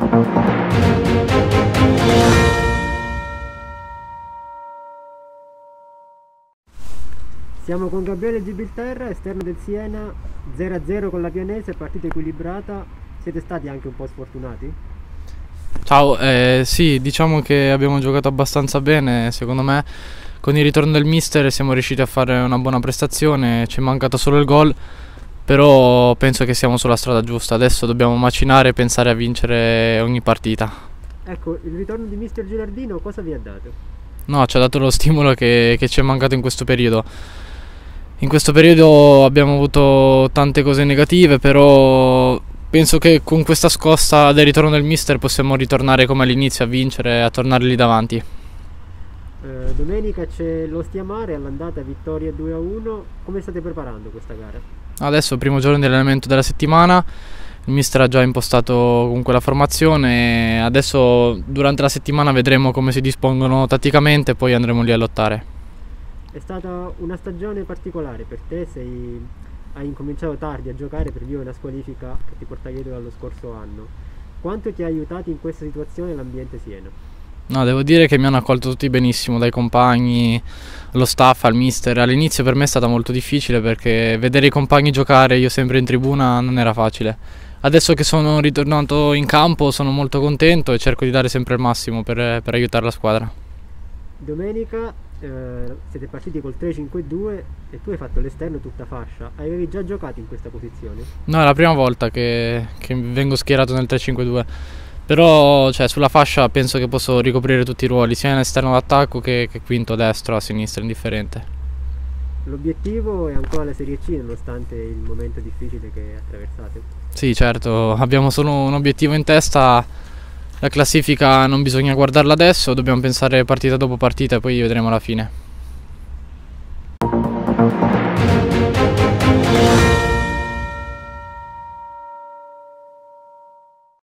Siamo con Gabriele Gibilterra, esterno del Siena, 0-0 con la Pianese, partita equilibrata. Siete stati anche un po' sfortunati? Ciao, sì, diciamo che abbiamo giocato abbastanza bene, secondo me. Con il ritorno del mister siamo riusciti a fare una buona prestazione, ci è mancato solo il gol, però penso che siamo sulla strada giusta. Adesso dobbiamo macinare e pensare a vincere ogni partita. Ecco, il ritorno di mister Gilardino cosa vi ha dato? No, ci ha dato lo stimolo che ci è mancato in questo periodo. In questo periodo abbiamo avuto tante cose negative, però penso che con questa scossa del ritorno del mister possiamo ritornare come all'inizio a vincere, a tornare lì davanti. Domenica c'è l'Ostia Mare, all'andata vittoria 2-1. Come state preparando questa gara? Adesso è il primo giorno di allenamento della settimana, il mister ha già impostato comunque la formazione, e adesso durante la settimana vedremo come si dispongono tatticamente e poi andremo lì a lottare. È stata una stagione particolare per te, hai incominciato tardi a giocare per via una squalifica che ti porta dietro dallo scorso anno. Quanto ti ha aiutato in questa situazione l'ambiente Siena? No, devo dire che mi hanno accolto tutti benissimo, dai compagni, allo staff, al mister. All'inizio per me è stata molto difficile perché vedere i compagni giocare, io sempre in tribuna, non era facile. Adesso che sono ritornato in campo sono molto contento e cerco di dare sempre il massimo per aiutare la squadra. Domenica siete partiti col 3-5-2 e tu hai fatto l'esterno tutta fascia. Avevi già giocato in questa posizione? No, è la prima volta che vengo schierato nel 3-5-2, però sulla fascia penso che posso ricoprire tutti i ruoli, sia in esterno d'attacco che quinto, destro, a sinistra, indifferente. L'obiettivo è ancora la Serie C nonostante il momento difficile che attraversate? Sì, certo, abbiamo solo un obiettivo in testa, la classifica non bisogna guardarla adesso, dobbiamo pensare partita dopo partita e poi vedremo alla fine.